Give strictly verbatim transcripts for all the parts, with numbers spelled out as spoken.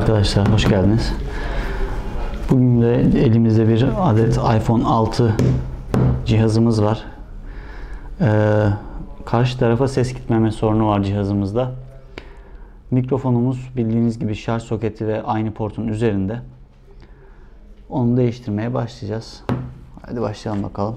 Arkadaşlar hoş geldiniz. Bugün de elimizde bir adet iPhone altı cihazımız var. Ee, karşı tarafa ses gitmeme sorunu var cihazımızda. Mikrofonumuz bildiğiniz gibi şarj soketi ve aynı portun üzerinde. Onu değiştirmeye başlayacağız. Hadi başlayalım bakalım.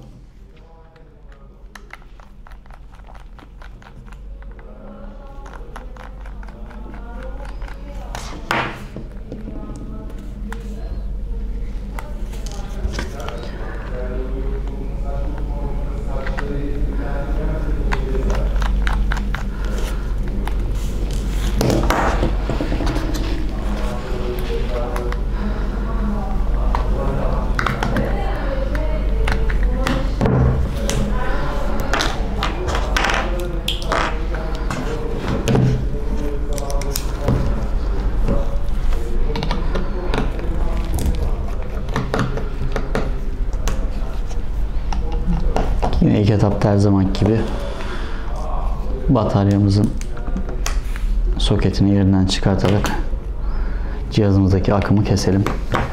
Yine ilk etapta her zaman gibi bataryamızın soketini yerinden çıkartarak cihazımızdaki akımı keselim.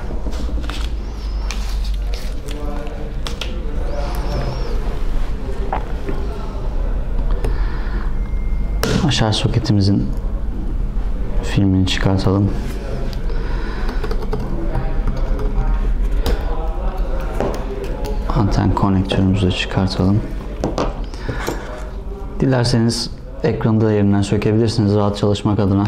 Şarj soketimizin filmini çıkartalım. Anten konnektörümüzü de çıkartalım. Dilerseniz ekranı da yerinden sökebilirsiniz rahat çalışmak adına.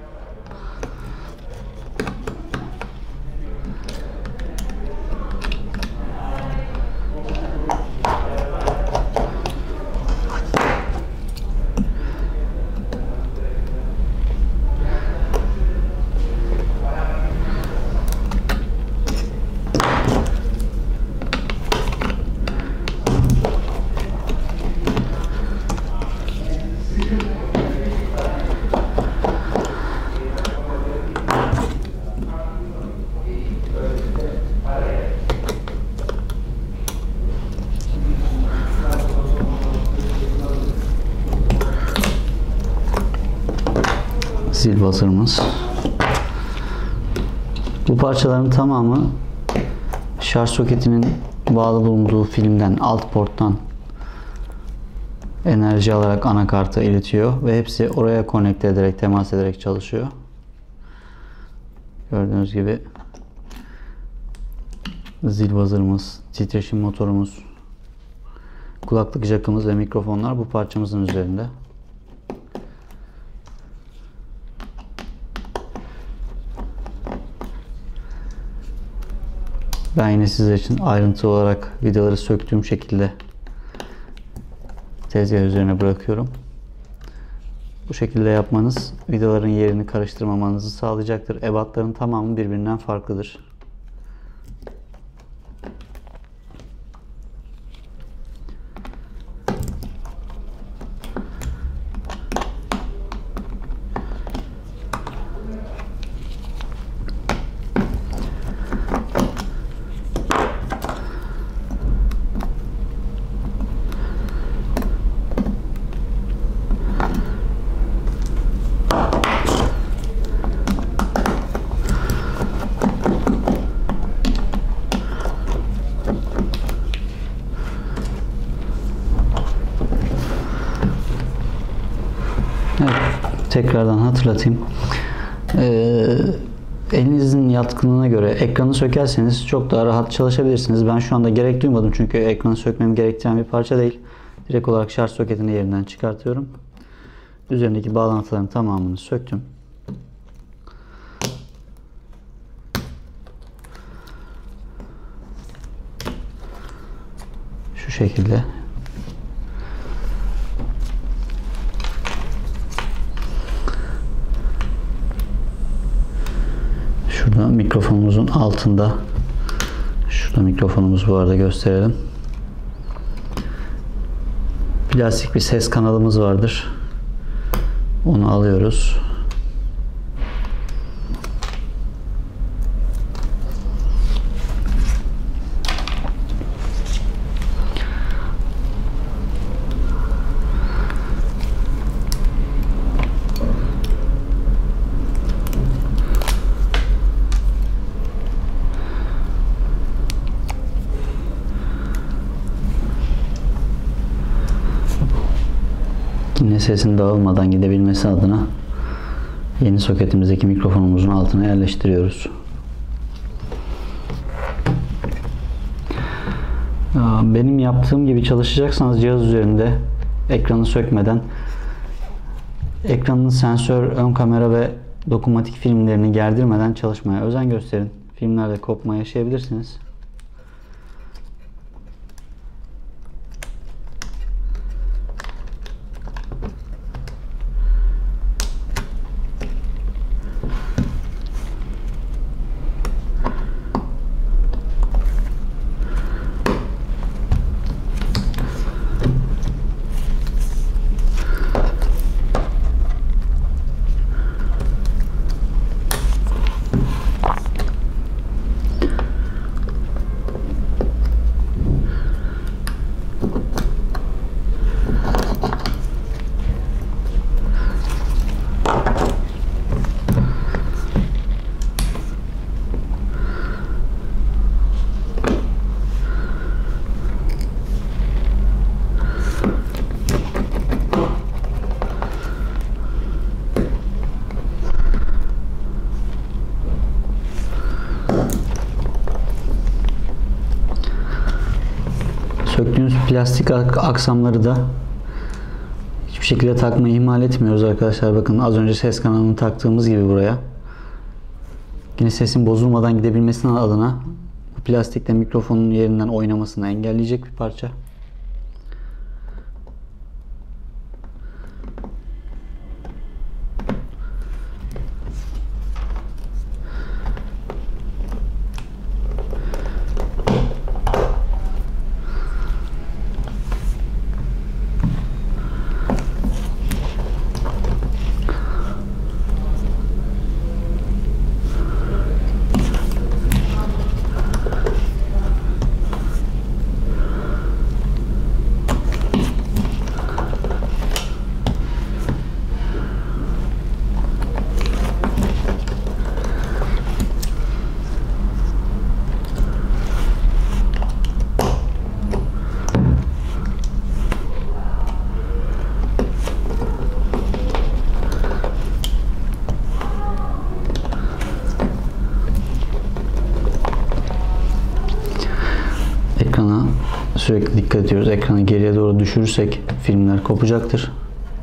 Zil buzzer'ımız. Bu parçaların tamamı şarj soketinin bağlı bulunduğu filmden, alt porttan enerji alarak anakarta iletiyor ve hepsi oraya konekte ederek, temas ederek çalışıyor. Gördüğünüz gibi zil buzzer'ımız, titreşim motorumuz, kulaklık jackımız ve mikrofonlar bu parçamızın üzerinde. Ben yine sizler için ayrıntı olarak vidaları söktüğüm şekilde tezgah üzerine bırakıyorum. Bu şekilde yapmanız vidaların yerini karıştırmamanızı sağlayacaktır. Ebatların tamamı birbirinden farklıdır. Evet, tekrardan hatırlatayım. Ee, elinizin yatkınlığına göre ekranı sökerseniz çok daha rahat çalışabilirsiniz. Ben şu anda gerek duymadım çünkü ekranı sökmem gerektiren bir parça değil. Direkt olarak şarj soketini yerinden çıkartıyorum. Üzerindeki bağlantıların tamamını söktüm. Şu şekilde. Şurada mikrofonumuzun altında. Şurada mikrofonumuz bu arada gösterelim. Plastik bir ses kanalımız vardır. Onu alıyoruz. yine sesin dağılmadan gidebilmesi adına yeni soketimizdeki mikrofonumuzun altına yerleştiriyoruz. Benim yaptığım gibi çalışacaksanız cihaz üzerinde ekranı sökmeden ekranın sensör, ön kamera ve dokunmatik filmlerini gerdirmeden çalışmaya özen gösterin. Filmlerde kopma yaşayabilirsiniz. Söktüğünüz plastik aksamları da hiçbir şekilde takmayı ihmal etmiyoruz arkadaşlar. Bakın az önce ses kanalını taktığımız gibi buraya. Yine sesin bozulmadan gidebilmesinin adına bu plastikle mikrofonun yerinden oynamasını engelleyecek bir parça. Ekrana sürekli dikkat ediyoruz. Ekranı geriye doğru düşürürsek filmler kopacaktır.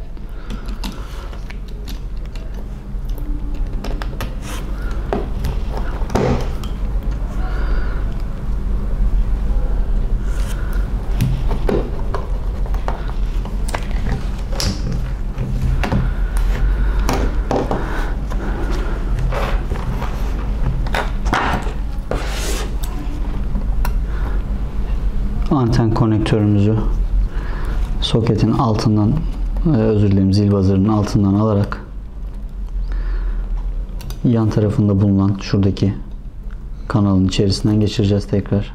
Anten konektörümüzü soketin altından, özür dilerim zil buzzer'ın altından alarak yan tarafında bulunan şuradaki kanalın içerisinden geçireceğiz tekrar.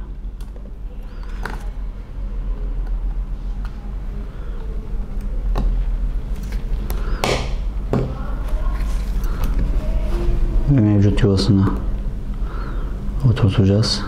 Ve mevcut yuvasına oturtacağız.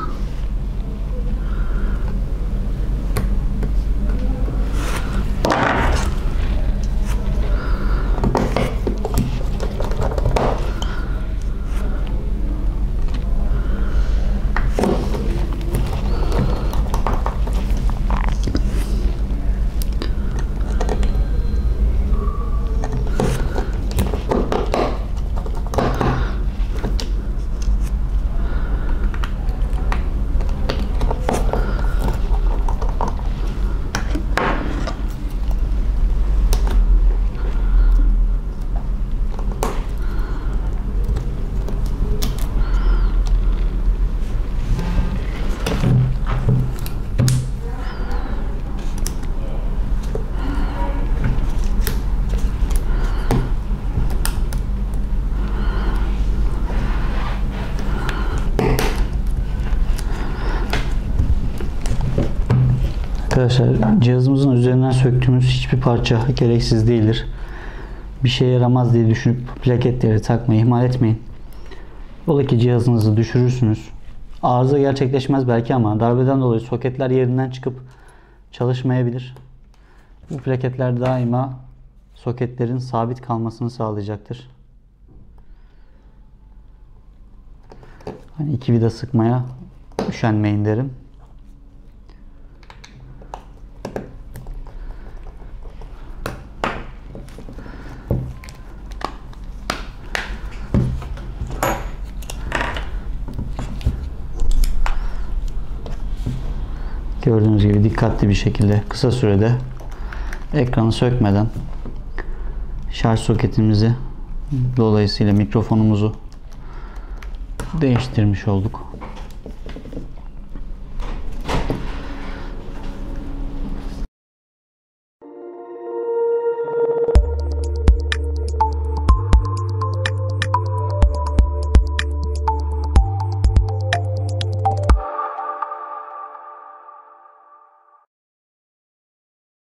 Arkadaşlar cihazımızın üzerinden söktüğümüz hiçbir parça gereksiz değildir. Bir şeye yaramaz diye düşünüp plaketleri takmayı ihmal etmeyin. Ola ki cihazınızı düşürürsünüz. Arıza gerçekleşmez belki ama darbeden dolayı soketler yerinden çıkıp çalışmayabilir. Bu plaketler daima soketlerin sabit kalmasını sağlayacaktır. Hani iki vida sıkmaya üşenmeyin derim. Gördüğünüz gibi dikkatli bir şekilde kısa sürede ekranı sökmeden şarj soketimizi, dolayısıyla mikrofonumuzu değiştirmiş olduk.